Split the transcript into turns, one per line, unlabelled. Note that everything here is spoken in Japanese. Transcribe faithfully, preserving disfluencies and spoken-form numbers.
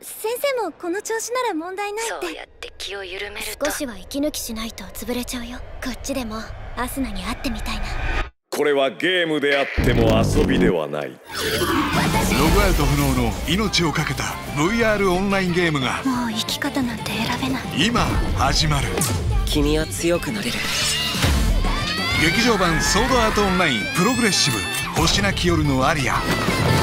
先生もこの調子なら問題ないって。
そうやって気を緩めると
少しは息抜きしないと潰れちゃうよ。こっちでもアスナに会ってみたいな。
これはゲームであっても遊びではない。ロ
グアウト不能の命をかけた ブイアール オンラインゲームが
もう生き方なんて選べない。
今始まる。
君は強くなれる。
劇場版ソードアートオンラインプログレッシブ星なき夜のアリア。